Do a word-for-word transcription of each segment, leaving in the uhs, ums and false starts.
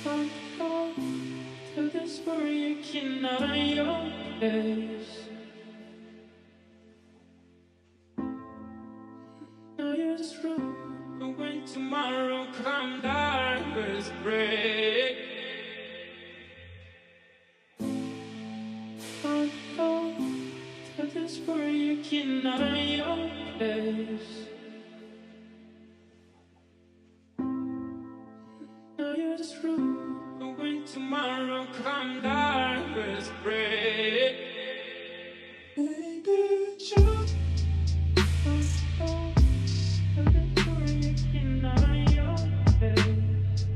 Don't go to this where you cannot on your days. Now you're just wrong. But when tomorrow comes, darkness break. Don't go to this where you cannot on your days. Now you're just wrong. But when tomorrow comes, darkness break. Baby, just don't go to this where you cannot on your days.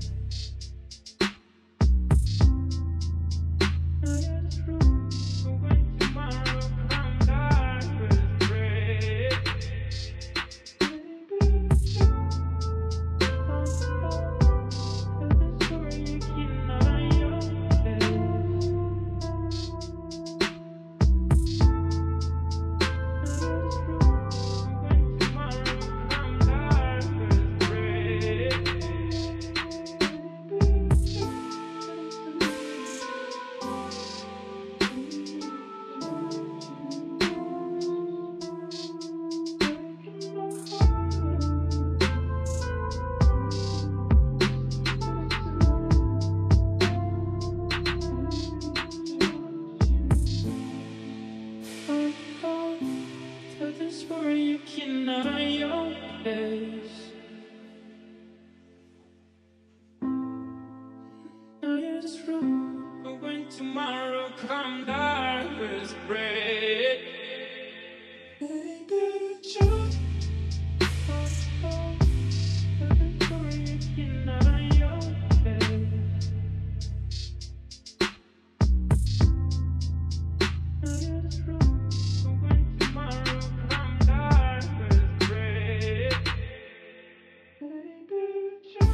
Now you're just wrong. But when tomorrow comes, darkness break. Baby, just don't go. Where you cannot on your days. Now you're just wrong. But when tomorrow comes, darkness break. Baby, just don't go to this where you cannot on your days. Now you're just wrong. But when tomorrow comes, darkness break. Baby, just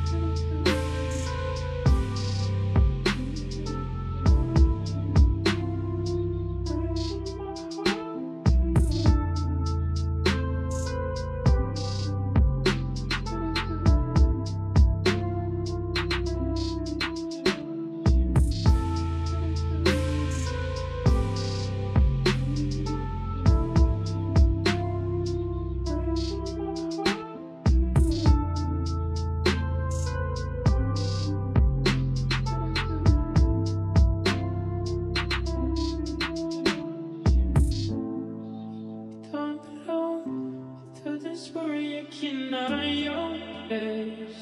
where you cannot on your days.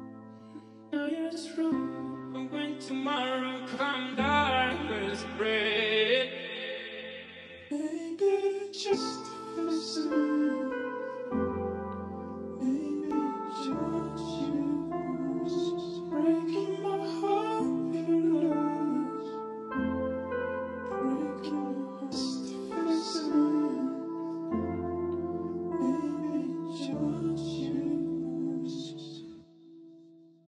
Now you're just wrong. But when tomorrow comes, darkness break.